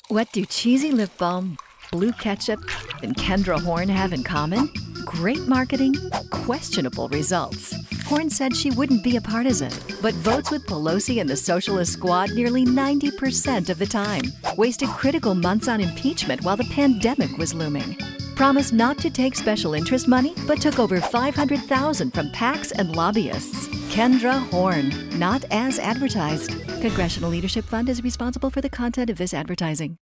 What do cheesy lip balm, blue ketchup, and Kendra Horn have in common? Great marketing, questionable results. Horn said she wouldn't be a partisan, but votes with Pelosi and the Socialist Squad nearly 90% of the time. Wasted critical months on impeachment while the pandemic was looming. Promised not to take special interest money, but took over $500,000 from PACs and lobbyists. Kendra Horn, not as advertised. Congressional Leadership Fund is responsible for the content of this advertising.